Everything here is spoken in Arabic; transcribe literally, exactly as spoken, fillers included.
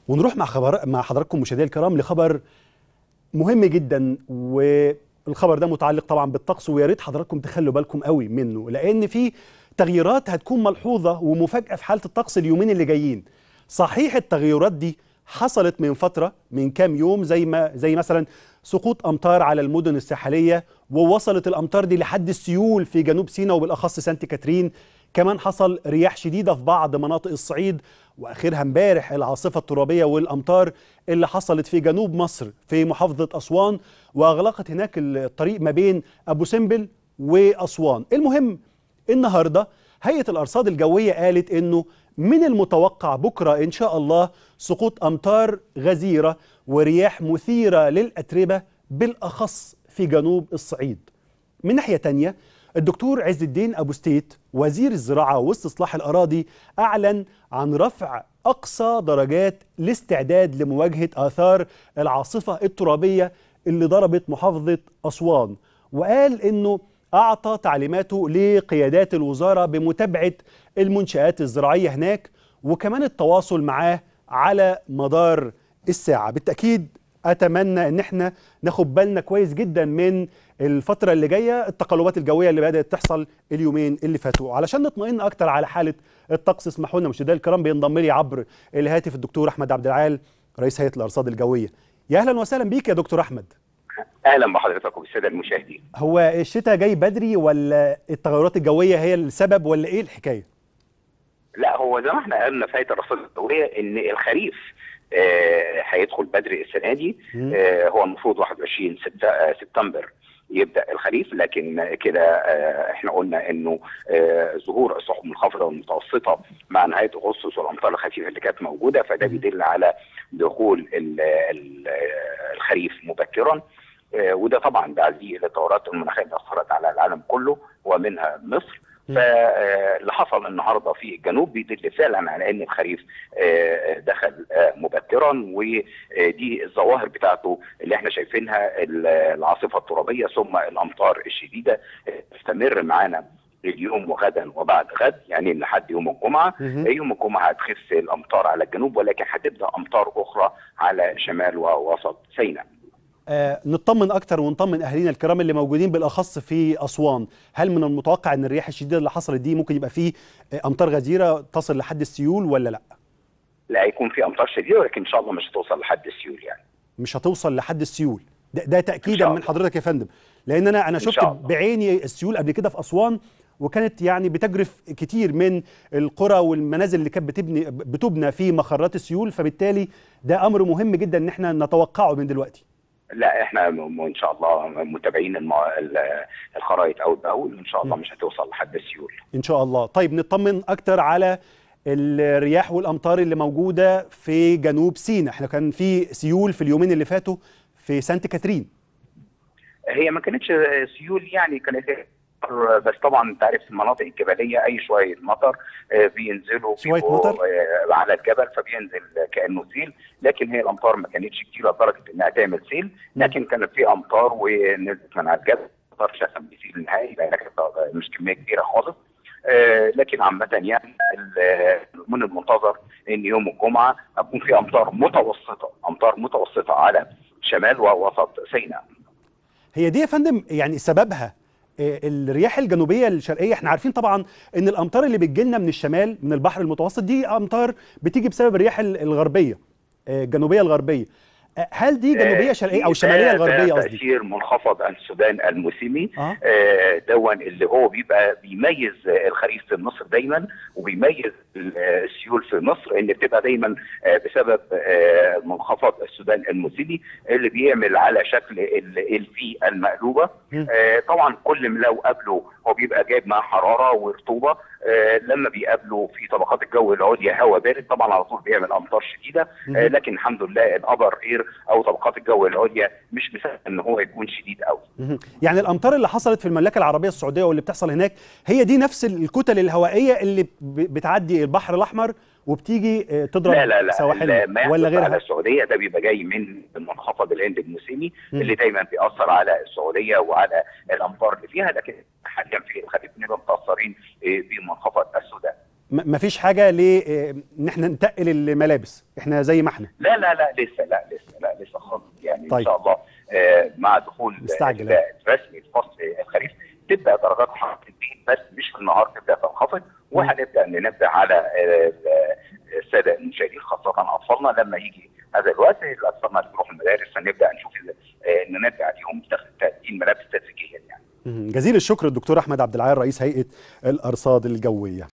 ونروح مع خبر مع حضراتكم مشاهدينا الكرام لخبر مهم جدا، والخبر ده متعلق طبعا بالطقس، ويا ريت حضراتكم تخلوا بالكم قوي منه، لان في تغييرات هتكون ملحوظه ومفاجاه في حاله الطقس اليومين اللي جايين. صحيح التغيرات دي حصلت من فتره، من كام يوم، زي ما زي مثلا سقوط امطار على المدن الساحليه، ووصلت الامطار دي لحد السيول في جنوب سيناء وبالاخص سانت كاترين. كمان حصل رياح شديده في بعض مناطق الصعيد، واخرها امبارح العاصفه الترابيه والامطار اللي حصلت في جنوب مصر في محافظه اسوان، واغلقت هناك الطريق ما بين ابو سمبل واسوان. المهم النهارده هيئه الارصاد الجويه قالت انه من المتوقع بكره ان شاء الله سقوط امطار غزيره ورياح مثيره للاتربه بالاخص في جنوب الصعيد. من ناحيه تانية، الدكتور عز الدين أبو ستيت وزير الزراعة واستصلاح الأراضي أعلن عن رفع أقصى درجات الاستعداد لمواجهة آثار العاصفة الترابية اللي ضربت محافظة أسوان، وقال إنه أعطى تعليماته لقيادات الوزارة بمتابعة المنشآت الزراعية هناك، وكمان التواصل معاه على مدار الساعة. بالتأكيد أتمنى إن احنا ناخد بالنا كويس جدا من الفترة اللي جاية، التقلبات الجوية اللي بدأت تحصل اليومين اللي فاتوا. علشان نطمئن أكتر على حالة الطقس، اسمحوا لنا مشاهدينا الكرام بينضم لي عبر الهاتف الدكتور أحمد عبد العال رئيس هيئة الأرصاد الجوية. يا أهلا وسهلا بيك يا دكتور أحمد. أهلا بحضرتك وبالسادة المشاهدين. هو الشتاء جاي بدري ولا التغيرات الجوية هي السبب ولا إيه الحكاية؟ لا، هو زي ما احنا قلنا في هيئة الأرصاد الجوية إن الخريف آه هيدخل بدري السنة دي. آه هو المفروض واحد وعشرين سبتمبر يبدا الخريف، لكن كده آه احنا قلنا انه آه ظهور السحب المنخفضه والمتوسطه مع نهايه اغسطس والامطار الخفيفه اللي كانت موجوده، فده بيدل على دخول ال ال الخريف مبكرا. آه وده طبعا بعزيه للتغيرات المناخيه اللي اثرت على العالم كله ومنها مصر. فاللي حصل النهارده في الجنوب بيدل فعلا على ان الخريف دخل مبكرا، ودي الظواهر بتاعته اللي احنا شايفينها، العاصفه الترابيه ثم الامطار الشديده تستمر معانا اليوم وغدا وبعد غد، يعني لحد يوم الجمعه. يوم الجمعه هتخف الامطار على الجنوب، ولكن هتبدا امطار اخرى على شمال ووسط سيناء. آه نطمن اكتر ونطمن اهالينا الكرام اللي موجودين بالاخص في اسوان. هل من المتوقع ان الرياح الشديده اللي حصلت دي ممكن يبقى فيه امطار غزيره تصل لحد السيول ولا لا؟ لا، هيكون في امطار شديده، ولكن ان شاء الله مش هتوصل لحد السيول. يعني مش هتوصل لحد السيول، ده, ده تاكيدا من حضرتك يا فندم، لان انا انا شفت بعيني السيول قبل كده في اسوان، وكانت يعني بتجرف كتير من القرى والمنازل اللي كانت بتبني بتبنى في مخرات السيول، فبالتالي ده امر مهم جدا ان احنا نتوقعه من دلوقتي. لا، احنا ان شاء الله متابعين الخرائط اول باول، وان شاء الله مش هتوصل لحد السيول ان شاء الله. طيب نطمن اكتر على الرياح والامطار اللي موجوده في جنوب سيناء. احنا كان في سيول في اليومين اللي فاتوا في سانت كاترين. هي ما كانتش سيول، يعني كانت بس طبعا انت عارف المناطق الجبليه اي شويه مطر بينزلوا شويه مطر على الجبل، فبينزل كانه سيل، لكن هي الامطار ما كانتش كتيره لدرجه انها تعمل سيل، لكن كانت في امطار ونزلت من على الجبل، امطار شخم بيسيل النهائي، لكن مش كميه كبيره خالص. لكن عامه يعني من المنتظر ان يوم الجمعه هتكون في امطار متوسطه امطار متوسطه على شمال ووسط سيناء. هي دي يا فندم يعني سببها الرياح الجنوبيه الشرقيه؟ احنا عارفين طبعا ان الامطار اللي بتجي لنا من الشمال من البحر المتوسط دي امطار بتيجي بسبب الرياح الغربيه الجنوبيه الغربيه. هل دي جنوبيه شرقيه او شماليه الغربيه قصدي؟ تاثير منخفض السودان الموسمي آه. آه دون اللي هو بيبقى بيميز الخريف في مصر دايما، وبيميز السيول في مصر، ان بتبقى دايما آه بسبب آه منخفض السودان الموسمي اللي بيعمل على شكل الفي المقلوبه. آه طبعا كل لو قابله هو بيبقى جايب معاه حراره ورطوبه، آه لما بيقابله في طبقات الجو العليا هواء بارد طبعا على طول بيعمل امطار شديده. آه لكن الحمد لله الابر اير او طبقات الجو العليا مش بسبب ان هو يكون شديد قوي. يعني الامطار اللي حصلت في المملكه العربيه السعوديه واللي بتحصل هناك هي دي نفس الكتل الهوائيه اللي بتعدي البحر الاحمر وبتيجي تضرب لا لا لا سواحلنا ما ولا غيرها؟ على السعوديه ده بيبقى جاي من المنخفض الهند الموسمي اللي دايما بيأثر على السعوديه وعلى الامطار اللي فيها، لكن حاليا في الخليج بنبقى متأثرين بمنخفض السودان. ما فيش حاجه ل ان احنا ننتقل الملابس، احنا زي ما احنا. لا لا لا لسه لا لسه لا لسه خالص يعني. طيب. ان شاء الله آه مع دخول مستعجل رسمي في فصل الخريف تبدا درجات حراره البيت بس مش في النهار تبدا تنخفض، وهنبدا ننبه على آه الساده المشاهدين خاصه اطفالنا لما يجي هذا الوقت الاطفال تروح المدارس، فنبدا نشوف آه ننبه عليهم تقديم ملابس تدريجيا يعني. جزيل الشكر الدكتور احمد عبد العال رئيس هيئه الارصاد الجويه.